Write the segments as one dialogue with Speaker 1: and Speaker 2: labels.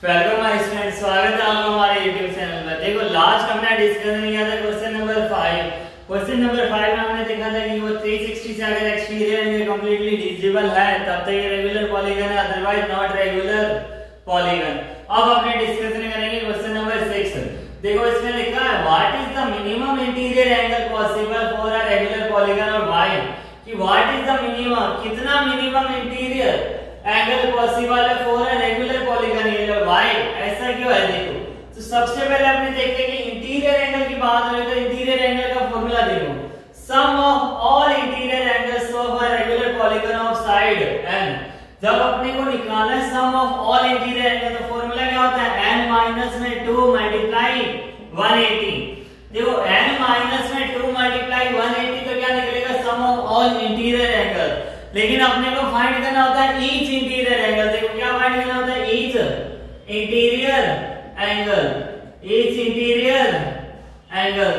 Speaker 1: Welcome my student, स्वागत है आपका हमारे YouTube चैनल पर। देखो लास्ट हमने डिस्कशन किया था क्वेश्चन नंबर 5। क्वेश्चन नंबर 5 में हमने देखा था कि वो 360 से अगर एक्सटीरियर एंगल कंप्लीटली डिविजिबल है तब तक ये रेगुलर पॉलीगन है, अदरवाइज नॉट रेगुलर पॉलीगन। अब अपने डिस्कशन करेंगे क्वेश्चन नंबर 6। देखो इसमें लिखा है what is the minimum interior angle possible for a regular polygon और व्हाई। कि व्हाट इज द मिनिमम, कितना मिनिमम इंटीरियर एंगल पॉसिबल है फॉर अ रेगुलर पॉलीगन, ये लो व्हाई। ऐसा क्यों है देखो। तो सबसे पहले अपने देखते हैं कि इंटीरियर एंगल की बात हो तो इंटीरियर एंगल का फार्मूला देखो, sum of all interior angles of a regular polygon of side n। जब अपने को निकालना है sum of all interior angle तो फार्मूला क्या होता है n माइनस में 2 मल्टीप्लाई 180। देखो n माइनस में 2 मल्टीप्लाई 180 तो क्या निकलेगा sum of all interior angle. लेकिन अपने को फाइंड करना होता है ईच इंटीरियर एंगल। देखो क्या फाइंड करना होता है each interior angle, each interior angle.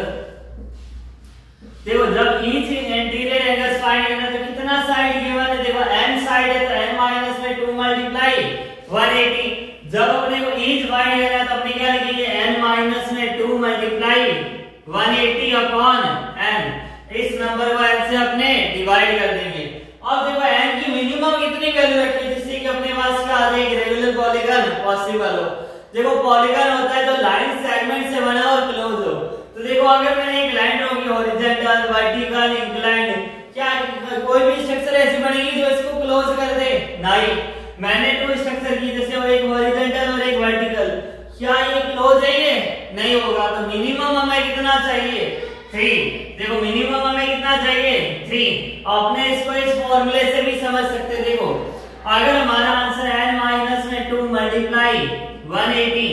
Speaker 1: देखो जब ईच इंटीरियर एंगल फाइंड करना तो कितना साइड गिवन है, देखो n साइड है तो n माइनस में 2 मल्टीप्लाई 180। जब अपने को ईच फाइंड करना तो अपने क्या लिखेंगे n माइनस में 2 मल्टीप्लाई 180 अपॉन n। इस नंबर को n से अपने डिवाइड कर देंगे। अब देखो n की मिनिमम कितनी वैल्यू रखी है जिससे कि अपने पास क्या आ जाए रेगुलर पॉलीगन पॉसिबल हो। देखो पॉलीगन होता है तो लाइन सेगमेंट से बना और क्लोज हो। तो देखो अगर मैंने एक लाइन ड्रॉ की हॉरिजॉन्टल, वर्टिकल, इंक्लाइंड, क्या कोई भी स्ट्रक्चर ऐसी बनेगी जो इसको क्लोज कर दे? नहीं। मैंने दो स्ट्रक्चर की जैसे वो एक हॉरिजॉन्टल और एक वर्टिकल, क्या ये क्लोज है? ये नहीं होगा। तो मिनिमम हमें कितना चाहिए 3। देखो मिनिमम हमें कितना चाहिए 3। आपने इसको इस फॉर्मूले से भी समझ सकते। देखो अगर हमारा आंसर n माइनस में 2 मल्टीप्लाई 180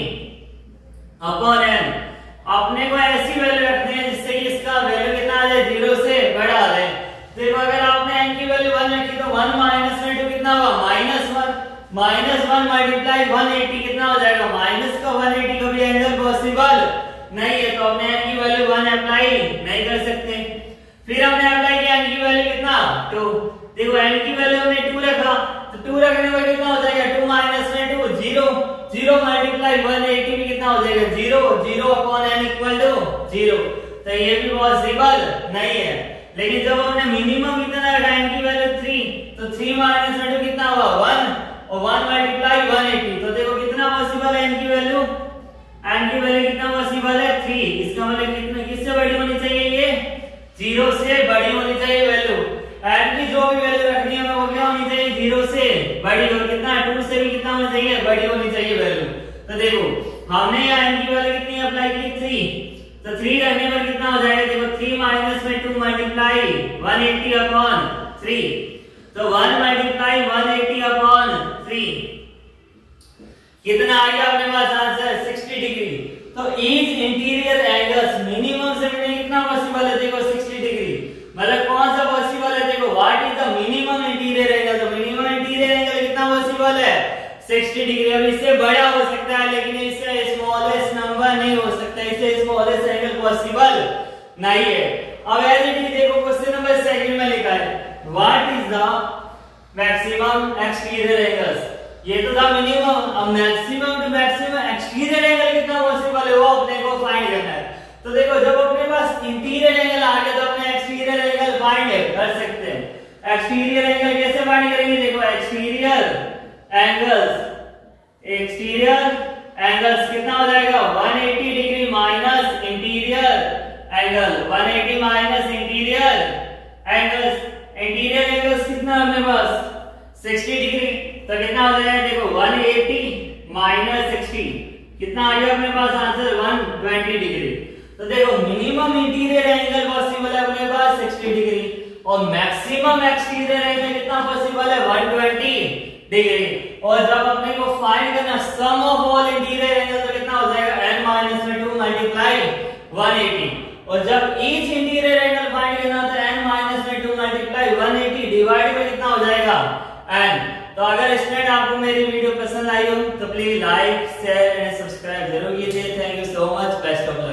Speaker 1: अपॉन n, अपने को ऐसी वैल्यू रखनी है जिससे कि इसका वैल्यू कितना आ जाए 0 से बड़ा आ जाए। देखो अगर आपने n की वैल्यू 1 रखी तो 1 माइनस में 2 कितना होगा -1। -1 मल्टीप्लाई 180 कितना हो जाएगा माइनस का 180। कभी एंगल पॉसिबल नहीं है तो हमने n की वैल्यू 1 अप्लाई नहीं कर सकते। फिर हमने अप्लाई किया n की वैल्यू कितना 2। देखो n की वैल्यू हमने 2 रखा तो 2 रखने पर कितना हो जाएगा 2 माइनस में 2 0। 0 मल्टीप्लाई 180 भी कितना हो जाएगा 0। 0 अपॉन n इक्वल टू 0। तो ये भी पॉसिबल नहीं है। लेकिन जब हमने मिनिमम कितना रखा n की वैल्यू 3 तो 3 माइनस में 2 कितना हुआ 1 और 1 मल्टीप्लाई 180। तो देखो कितना पॉसिबल है n की वैल्यू, n की वैल्यू कितना पॉसिबल है 3। इसका मतलब कितना किससे बड़ी होनी चाहिए, ये 0 से बड़ी होनी चाहिए वैल्यू। n की जो भी वैल्यू रखनी है वो क्या होनी चाहिए 0 से बड़ी, और कितना 2 से भी कितना होनी चाहिए बड़ी होनी चाहिए वैल्यू। तो देखो हमने यहाँ n की वैल्यू कितनी अप्लाई की 3, तो 3 रखने पर कितना हो जाएगा देखो 3 माइनस में 2 मल्टीप्लाई 180 अपॉन 3। तो 1 मल्टीप्लाई 180 अपॉन 3 कितना आ गया अपने पास आंसर 60 डिग्री। तो ईच इंटीरियर एंगल्स मिनिमम से कितना पॉसिबल है देखो 60 डिग्री। मतलब कौन सा पॉसिबल है देखो what is the minimum interior angle. तो मिनिमम इंटीरियर एंगल कितना पॉसिबल है 60 डिग्री। अब इससे बड़ा हो सकता है लेकिन इससे स्मॉलेस्ट नंबर नहीं हो सकता, इससे स्मॉलेस्ट एंगल पॉसिबल नहीं है। अब एज इट इज देखो क्वेश्चन नंबर 2 में लिखा है what is the maximum exterior angles. ये तो था मिनिमम, अब maximum to maximum exterior angle कितना पॉसिबल है वो अपने को फाइंड करना है। तो देखो जब अपने पास इंटीरियर एंगल आ गया तो अपने एक्सटीरियर एंगल फाइंड कर सकते हैं। एक्सटीरियर एंगल कैसे फाइंड करेंगे देखो एक्सटीरियर एंगल्स कितना हो जाएगा 180 degree minus interior angle, 180 minus interior angles. Interior angles कितना है अपने पास 60 डिग्री। तो कितना हो जाएगा देखो 180 माइनस 60 कितना आ गया अपने पास आंसर 120 डिग्री। तो देखो मिनिमम इंटीरियर एंगल पॉसिबल है अपने पास 60 डिग्री और मैक्सिमम एक्सटीरियर एंगल कितना पॉसिबल है 120 डिग्री। और जब अपने को फाइंड करना sum of all interior angle तो कितना हो जाएगा n माइनस में 2 मल्टीप्लाई 180। और जब ईच इंटीरियर एंगल फाइंड करना तो n माइनस में 2 मल्टीप्लाई 180 डिवाइड में कितना हो जाएगा n। तो अगर स्टूडेंट आपको मेरी वीडियो पसंद आई हो तो please like share and subscribe जरूर कीजिए। Thank you so much, best of luck.